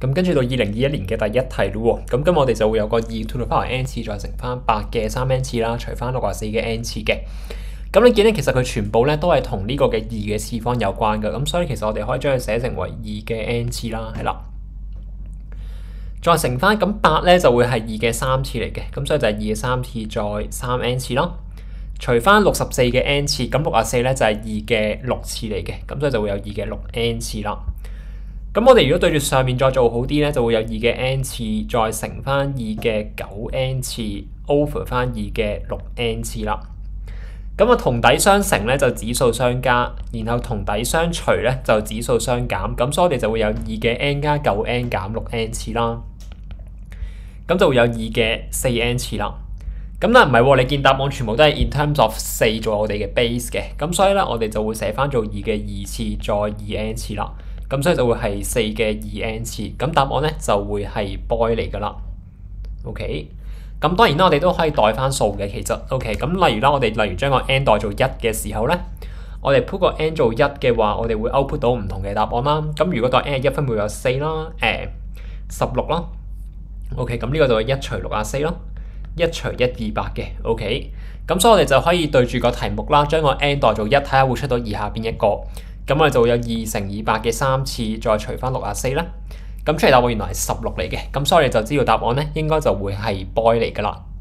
咁跟住到2021年嘅第一題咯喎，咁今日我哋就會有個2 to the power n 次再乘翻8嘅3n 次啦，除翻64嘅 n 次嘅。咁你見咧，其實佢全部咧都係同呢個嘅2嘅次方有關嘅，咁所以其實我哋可以將佢寫成為2嘅 n 次啦，係啦。再乘翻咁8咧就會係2嘅3次嚟嘅，咁所以就係2嘅3次再3n 次啦。除翻64嘅 n 次，咁64咧就係2嘅6次嚟嘅，咁所以就會有2嘅6n 次啦。咁我哋如果對住上面再做好啲咧，就會有2嘅 n 次再乘翻2嘅9n 次 over 翻2嘅6n 次啦。咁啊同底相乘咧就指數相加，然後同底相除咧就指數相減，咁所以我哋就會有2嘅 n 加 9n 減 6n 次啦。咁就會有2嘅4n 次啦。咁但係唔係喎，你見答案全部都係 in terms of 4做我哋嘅 base 嘅，咁所以咧我哋就會寫翻做2嘅2次再 2n 次啦。咁所以就會係4嘅2n 次，咁答案咧就會係 boy 嚟噶啦。OK， 咁當然啦，我哋都可以代翻數嘅，其實 OK。咁例如啦，我哋例如將個 n 代做1嘅時候咧，我哋 put 個 n 做1嘅話，我哋會 output 到唔同嘅答案啦。咁如果代 n 係1分，會有4啦，16啦。OK， 咁呢個就係1除64啦，1除128嘅。OK， 咁所以我哋就可以對住個題目啦，將個 n 代做1，睇下會出到以下邊一個。咁我哋就會有2乘以8嘅3次，再除翻64啦。咁出嚟答案原來係16嚟嘅，咁所以我哋就知道答案咧應該就會係 boy 嚟噶啦。